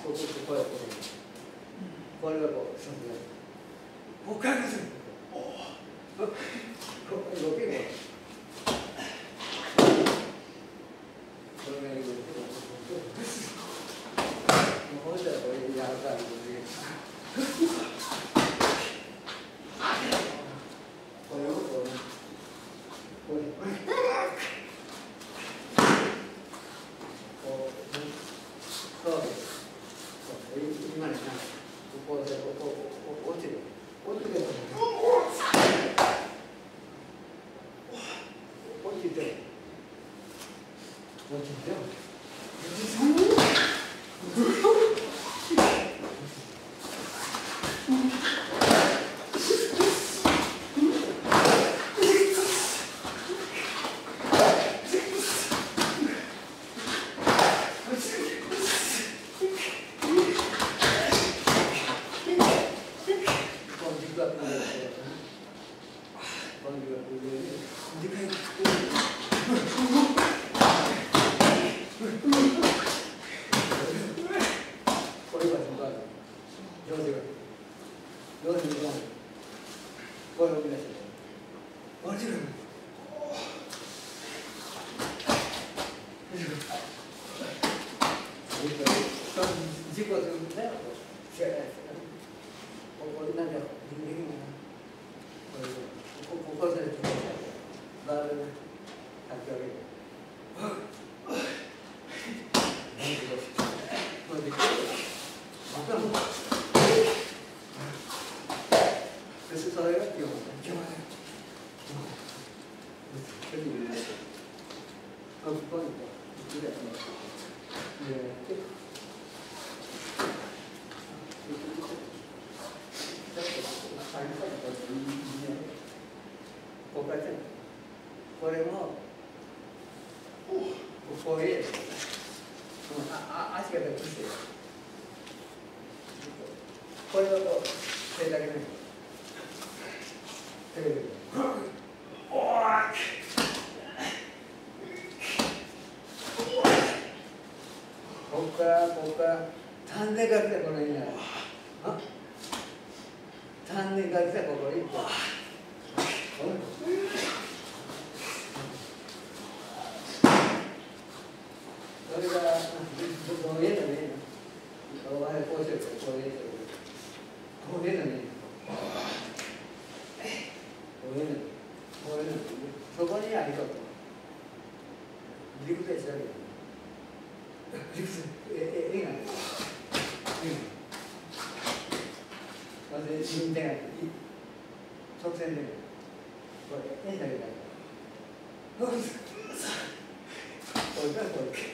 これがこう、そうですね。もう一回です。動けば。これがいい。もうこれじゃこれ柔らかいので。これをこう。これ。そうです。今ね、こうで、こう落ちる。落ちてる。落ちてる。落ちてる。これもこういう足が出てきてこれをこう手だけねここから丹田が来てこの辺になる丹田が来てここに行ってそれからこういうのねお前こうしてるこういうのこういうのねこういうのそこにありそう理屈で調べる理屈絵がそれで人点が直線でこれ絵だけだこれからこれ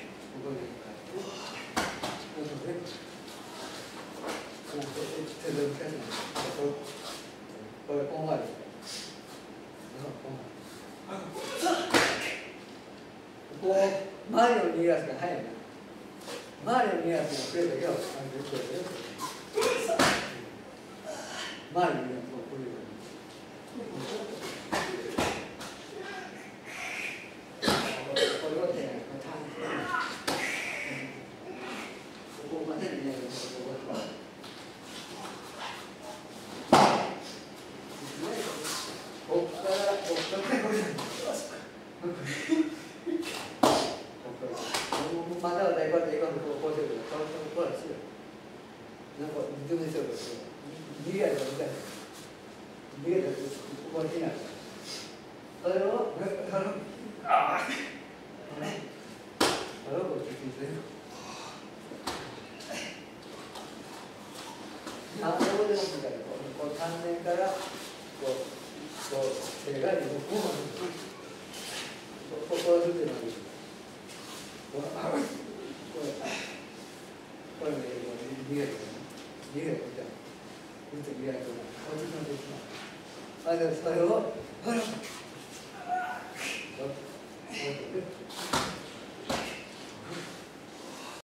これこんがりこう周りを逃がすが早いな周りを逃がすが増えたけど周りを逃がすこれそれを